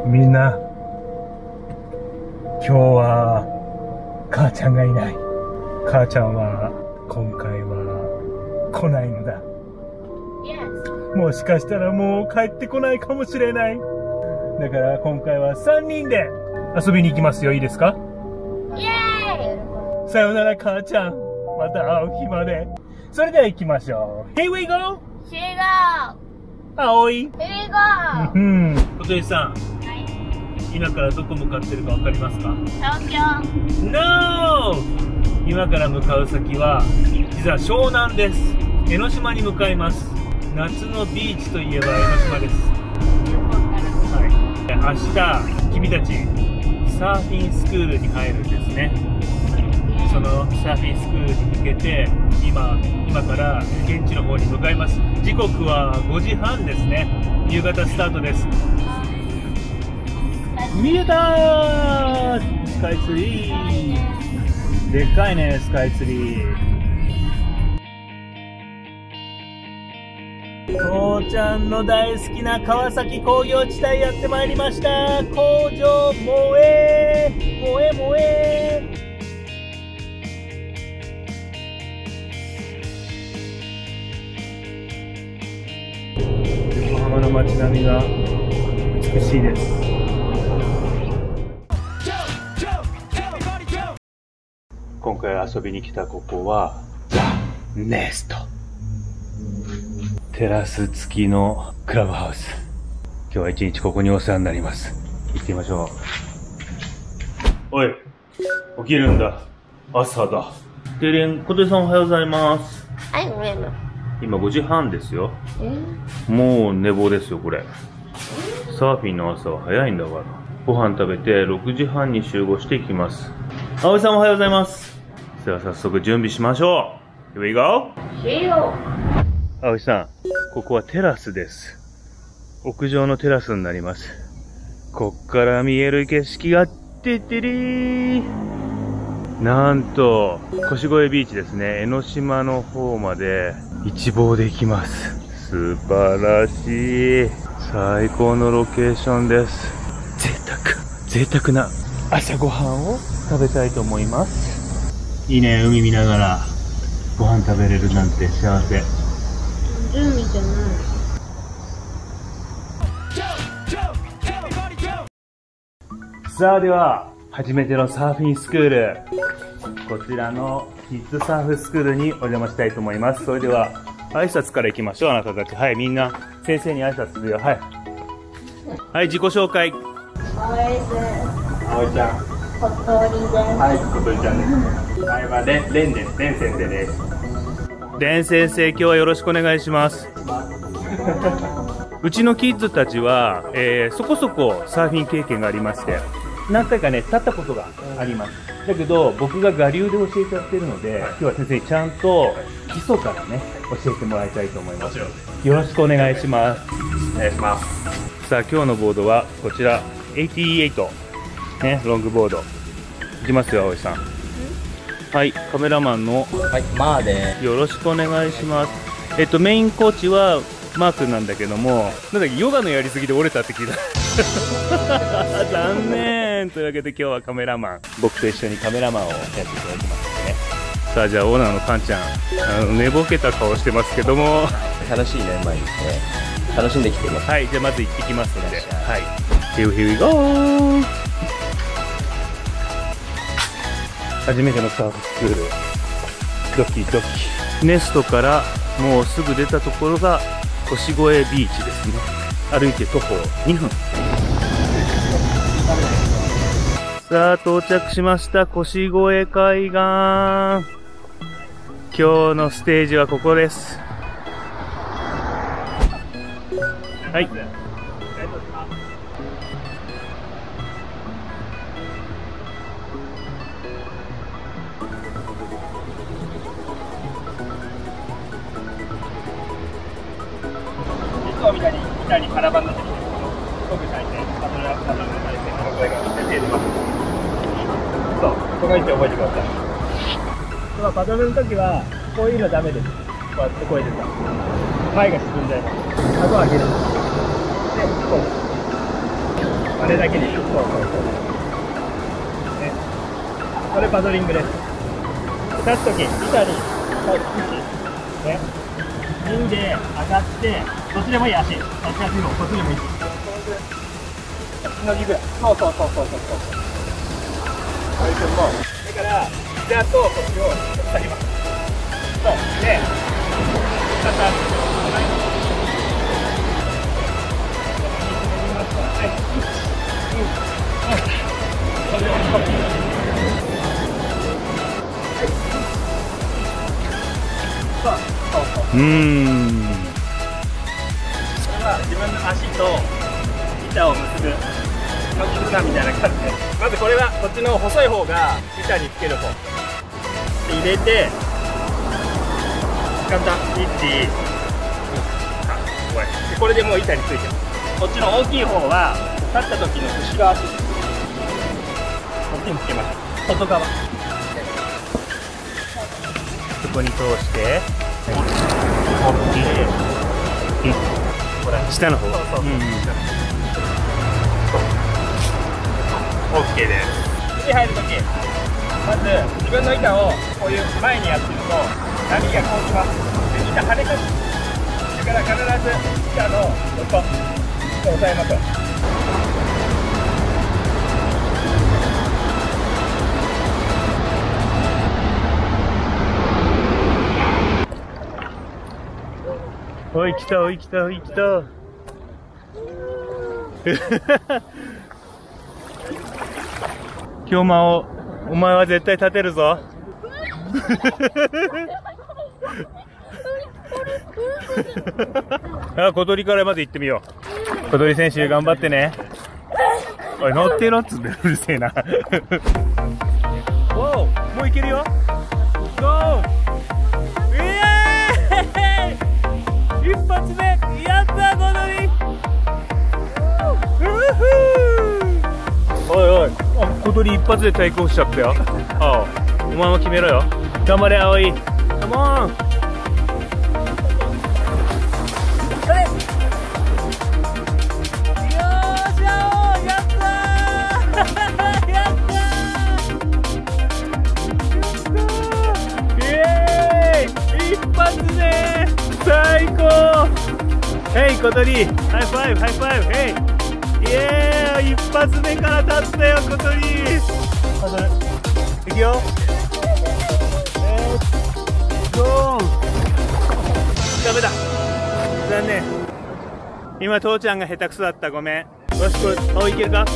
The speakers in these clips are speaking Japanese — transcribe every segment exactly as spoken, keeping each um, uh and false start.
みんな、今日は母ちゃんがいない。母ちゃんは今回は来ないのだ。 Yes. もしかしたらもう帰ってこないかもしれない。だから今回はさんにんで遊びに行きますよ。いいですか？ イエーイ。 さよなら母ちゃん。また会う日まで。それでは行きましょう。Here we go! Here we go! 青い。 Here we go! うん。小鳥さん、今からどこ向かってるかわかりますか？ 東京。 No! 今から向かう先は実は湘南です。江ノ島に向かいます。夏のビーチといえば江ノ島です。はい、明日君たちサーフィンスクールに入るんですね。そのサーフィンスクールに向けて今今から現地の方に向かいます。時刻はごじはんですね。夕方スタートです。見えたー、スカイツリー。でっかいね、スカイツリー。父ちゃんの大好きな川崎工業地帯やってまいりました。工場萌え萌え萌え。横浜の街並みが美しいです。今回遊びに来たここはザ・ネスト。テラス付きのクラブハウス。今日は一日ここにお世話になります。行ってみましょう。おい、起きるんだ。朝だ。てれん、小手さんおはようございます。 はい、ごめんな。 今ごじはんですよ。 えもう寝坊ですよ、これ。サーフィンの朝は早いんだから。ご飯食べてろくじはんに集合していきます。葵さんおはようございます。では早速準備しましょう。Here we go! しよう。 葵さん、ここはテラスです。屋上のテラスになります。こっから見える景色がてってりー。なんと、腰越ビーチですね。江ノ島の方まで一望できます。素晴らしい。最高のロケーションです。贅沢、贅沢な朝ごはんを食べたいと思います。いいね、海見ながらご飯食べれるなんて幸せ。 海じゃない。 さあ、では初めてのサーフィンスクール、こちらのキッズサーフスクールにお邪魔したいと思います。それでは挨拶からいきましょう。あなたたち、はい、みんな先生に挨拶するよ。はいはい、自己紹介。 葵です。 葵ちゃん。 小鳥です。 はい、小鳥ちゃんです。はい、はレン、レンです。レン先生です。レン先生、今日はよろしくお願いします。うちのキッズたちは、えー、そこそこサーフィン経験がありまして、何回かね、立ったことがあります。だけど、僕が我流で教えちゃってるので、今日は先生にちゃんと基礎からね、教えてもらいたいと思います。よろしくお願いします。 お願いします。 さあ、今日のボードはこちら、はちじゅうはち。ね、ロングボード。いきますよ、葵さん。はい、カメラマンの、 はい、まあでよろしくお願いします。えっと、メインコーチはマー君なんだけども、なんだっけ、ヨガのやりすぎで折れたって聞いた。残念。というわけで今日はカメラマン、僕と一緒にカメラマンをやっていただきますね。さあ、じゃあオーナーのカンちゃん、あの寝ぼけた顔してますけども、 楽しいね、毎日ね。楽しんできてます。 はい、じゃあまず行ってきますので、はい。Here we go! 初めてのサーフスクール、ドキドキ。ネストからもうすぐ出たところが腰越ビーチですね。歩いて徒歩にふん。さあ、到着しました。腰越海岸。今日のステージはここです。はい。みたいに板に腹ばんの時に太く咲いてパドルパドルの体勢の声が出てます。そう、この位置覚えてください。まあ、パドルの時はこういうのダメです。こうやってこうやってさ、前が沈んじゃいます。顎を上げる。で、こう。 あれだけでしょ。そうそうそう。ね。これパドリングです。立つとき、板に、はい、位置。ね。銀で上がって、どっちでもいい足。どっちがついの、こっちでもいい。つなぎぐらい。そうそうそうそうそうそう。はい、でも、だから、膝とこっちを下げます。そう。で、肩、はい。 うーん。 これは自分の足と板を結ぶ絆みたいな感じで、まずこれはこっちの細い方が板につける方で入れて、簡単。いち、これこれでもう板についてます。こっちの大きい方は立った時の後ろ足、こっちにつけましょう。外側、 そこに通して、 大きい、これ下の方。 そうそうそう、うん、OK です。次入るとき、まず自分の板をこういう前にやってると波がこうきます。で、板跳ね返す。だから必ず板の横で押さえましょう。 おい来たおい来たおい来た京馬をお前は絶対立てるぞあ、小鳥からまず行ってみよう。小鳥選手頑張ってね。おい乗ってろっつって、うるせえなおう、もういけるよ。ゴー、イエーイ、一発目やった小鳥。おいおい、あ、小鳥一発でテイクオフしちゃったよ。ああ、お前も決めろよ。頑張れ葵、カモン。最高。ヘイ小鳥、ハイファイブハイファイブ、ヘイイエーイ、一発目から立ったよ小鳥。パドルいくよ。えー、ゴー。ダメだ、残念。今父ちゃんが下手くそだった、ごめん。よし、これおいけるか。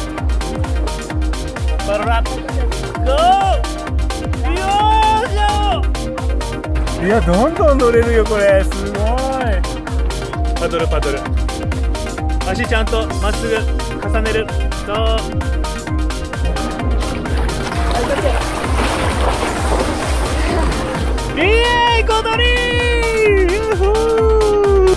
パドルアップゴー。よーしょ。いや、どんどん乗れるよこれ、すごい。パドルパドル、足ちゃんとまっすぐ重ねる。そう、イエーイ小鳥。ユーフー、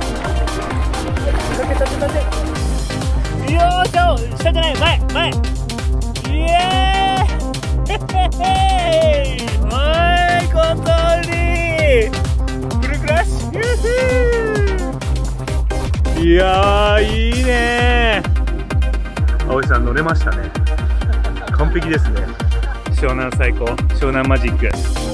立て立て立て、よーしょ、下じゃない、前前、イエーイヘヘヘ、おい小鳥、フルクラッシュ、ユーフー。いやー、いいねー。葵さん乗れましたね。完璧ですね。湘南最高、湘南マジック。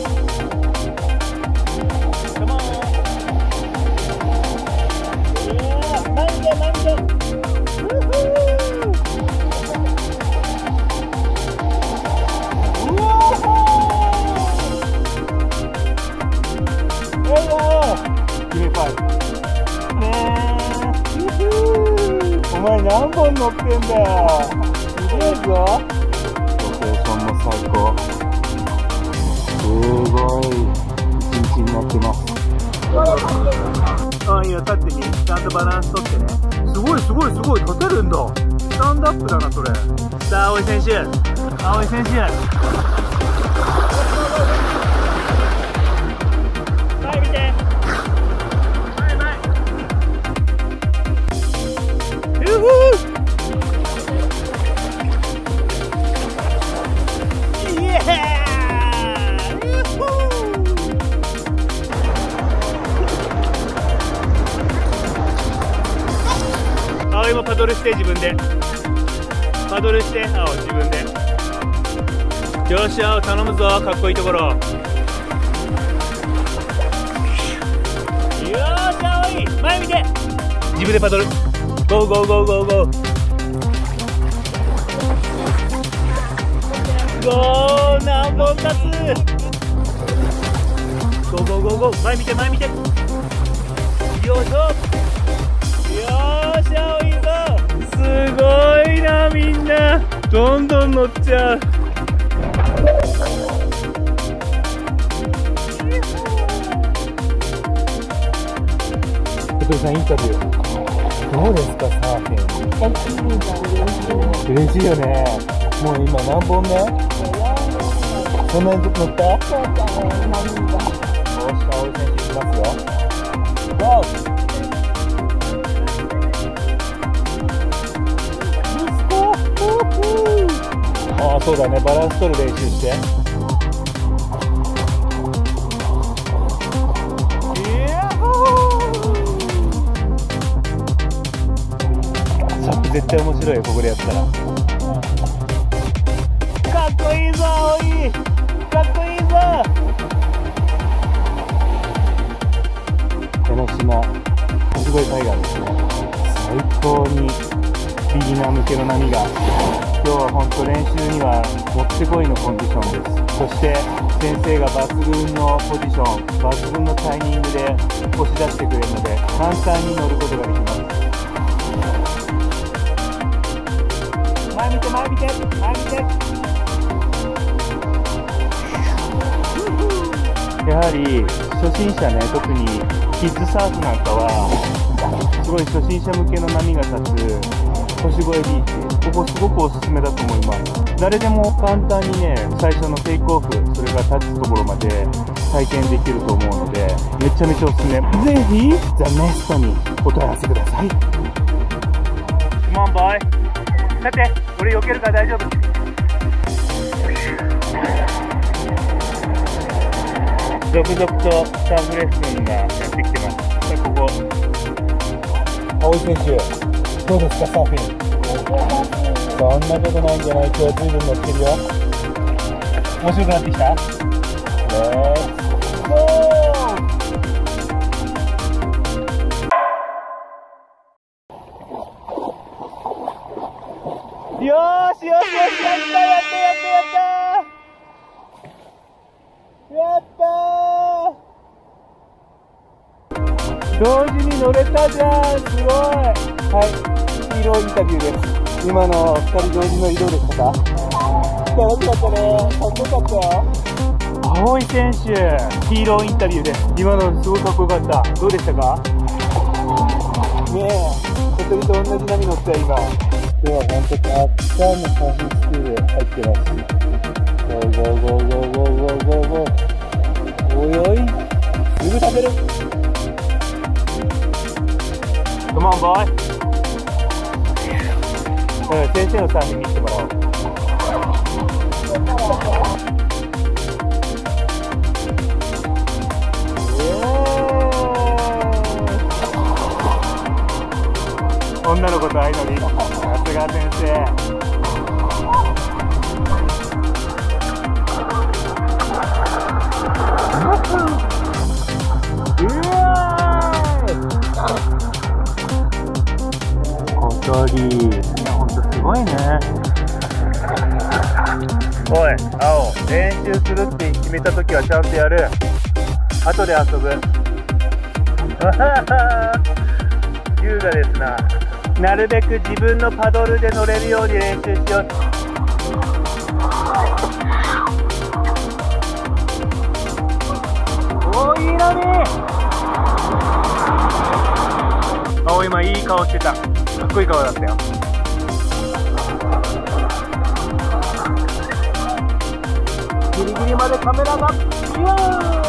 お前何本乗ってんだよ。すげえぞ。ロケーションも最高。すごい一日になってます。あ、いいよ、立ってみ。ちゃんとバランス取ってね。すごいすごいすごい、立てるんだ。スタンドアップだなそれ。さあ葵選手、葵選手、前見て、前前、ユーフー。イエーイ、ユーフー。葵もパドルして自分で。 パドルして、青自分で。よし、青頼むぞ、かっこいいところ。よーし、青い、前見て。自分でパドル。ゴーゴーゴーゴーゴー。ゴー、何本立つ。ゴーゴーゴーゴー、前見て前見て。よいしょ。よーし、青いぞ。すごいな、みんな。どんどん乗っちゃう。小鳥さん、インタビューどうですか、サーフィン。嬉しいよね。もう今何本目？そんなに乗った？よし、青井選手いきますよ。ゴー！ああ、そうだね、バランス取る練習して。サップ絶対面白いよ、ここでやったら。かっこいいぞ、青い。かっこいいぞ。江ノ島、すごい海岸ですね。最高にビギナー向けの波が。今日は本当練習にはもってこいのコンディションです。そして先生が抜群のポジション、抜群のタイミングで押し出してくれるので、簡単に乗ることができます。前見て前見て前見て。やはり初心者ね、特にキッズサーフなんかはすごい初心者向けの波が立つ腰越ビーチ、ここすごくおすすめだと思います。誰でも簡単にね、最初のテイクオフ、それから立つところまで体験できると思うので、めちゃめちゃおすすめ。ぜひザ・ネストにお問い合わせください。Come on boy。さて、俺避けるから大丈夫。続々とサーフレッスンがやってきてます。さあ、ここ青井選手、どうですか、サーフィン。そんなことないんじゃない？今日は随分乗ってるよ。面白くなってきた？レッツゴー！よーしよしよし、やったやったやったやったやったー！同時に乗れたじゃん、すごい。はい、ヒーローインタビューです。今のふたり同時乗りどうでしたか？楽しかったね。かっこよかったよ。青井選手、ヒーローインタビューです。今のすごいかっこよかった。どうでしたか？ねえ、小鳥と同じ波乗ったよ、今。今日は本当たくさんのサーフィンスクール入ってます。ゴーゴーゴーゴーゴーゴーゴーゴー。おいおい、すぐ食べる。Come on boy。先生のサーフィン見せてもらおう。女の子と相乗り、さすが先生。うわー、小鳥、いやほんとすごいね。おい、青、練習するって決めたときはちゃんとやる。後で遊ぶ。優雅ですな。なるべく自分のパドルで乗れるように練習しよう。おー、いい波。青、今いい顔してた。かっこいい顔だったよ。ギリギリまでカメラがピュー。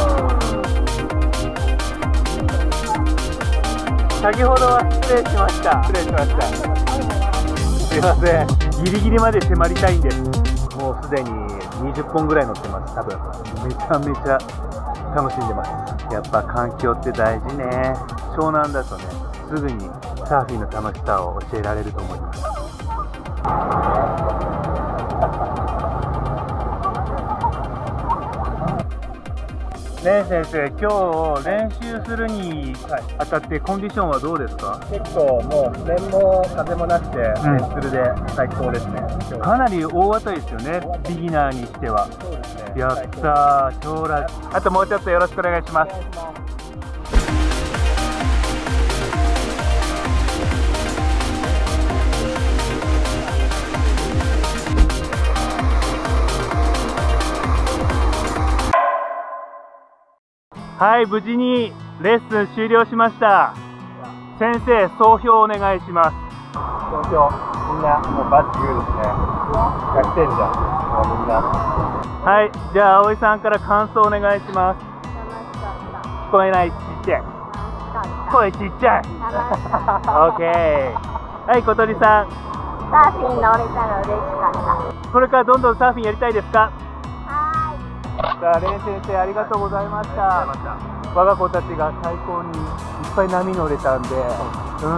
先ほどは失礼しました。失礼しました。すいません。ギリギリまで迫りたいんです。もうすでににじゅっぽんぐらい乗ってます。多分めちゃめちゃ楽しんでます。やっぱ環境って大事ね。湘南だとね、すぐにサーフィンの楽しさを教えられると思います。 レン先生、今日練習するにあたってコンディションはどうですか？ 結構もう面も風もなくて、レンツルで最高ですね。 かなり大当たりですよね、ビギナーにしては。 そうですね。 やったー、超ラッキー。あともうちょっとよろしくお願いします。はい、無事にレッスン終了しました。先生、総評お願いします。 東京、みんなもうバッチグーですね。ひゃくてんじゃん、もうみんな。 はい、じゃあ葵さんから感想お願いします。聞こえない、ちっちゃい。声ちっちゃい。オッケー。はい、小鳥さん。 サーフィン乗れたら嬉しかった。 これからどんどんサーフィンやりたいですか？ はーい。 じゃあ、レン先生ありがとうございました。我が子たちが最高にいっぱい波乗れたんで、うん、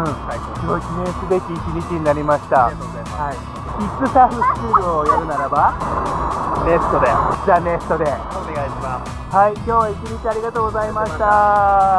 すごい記念すべき一日になりました。はい。キッズサーフスクールをやるならば、 ネストで。 じゃあネストで。 お願いします。 はい、今日は一日ありがとうございました。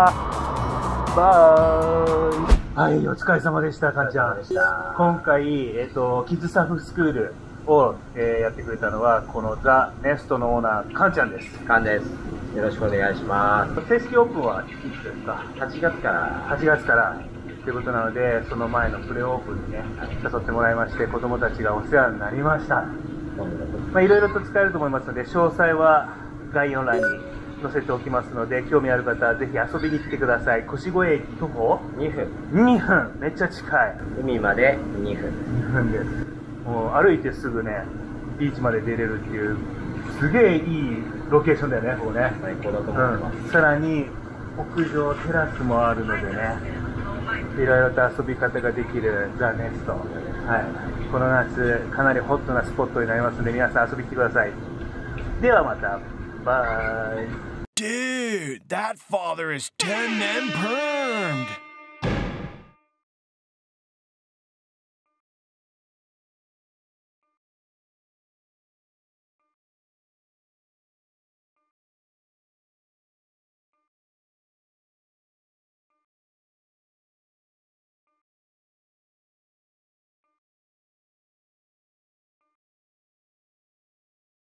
バイ。はい、お疲れ様でした、かんちゃん。今回、えっと、キッズサーフスクールを、えー、やってくれたのは、このザ・ネストのオーナー、かんちゃんです。 カンです。よろしくお願いします。 正式オープンはいつですか？ はちがつから。 はちがつからということなので、その前のプレオープンにね、誘ってもらいまして、子供たちがお世話になりました。まあ、いろいろと使えると思いますので、詳細は概要欄に載せておきますので、興味ある方はぜひ遊びに来てください。腰越駅徒歩にふん。 にふん、めっちゃ近い。 海までにふん。 にふんです。もう歩いてすぐね、ビーチまで出れるっていう、すげえいいロケーションだよね、ここね。 最高だと思います。 うん、さらに、屋上テラスもあるのでね、いろいろと遊び方ができるザ・ネスト。はい。この夏、かなりホットなスポットになりますので、皆さん遊びに来てください。ではまた。バイ。 Dude, that father is ten and permed.